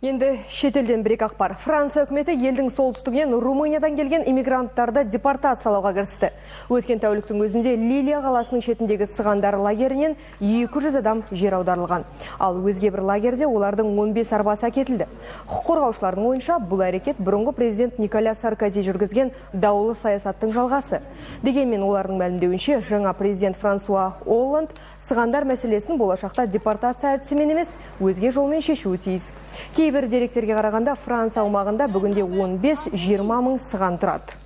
Енді шетелден бір ақпар. Франция үкіметі елдің солтүстігінен Румыниядан келген иммигранттарды депортациялауға кірісті. Өткен тәуліктің өзінде Лилия қаласының шетіндегі сығандар лагерінен 200 адам жер аударылған. Ал өзге бір лагерде олардың 15 арбасы әкетілді. Құқық қорғаушылардың ойынша, бұл әрекет бұрынғы президент Николя Саркози жүргізген даулы саясаттың жалғасы. Дегенмен олардың мәлімдеуінше, жаңа президент Франсуа Олланд сығандар мәселесін болашақта депортация әдісімен емес, өзге жолмен шешуі тиіс. Кейбір деректерге қарағанда Франция аумағында бүгінде 15-20 мың сыған тұрады.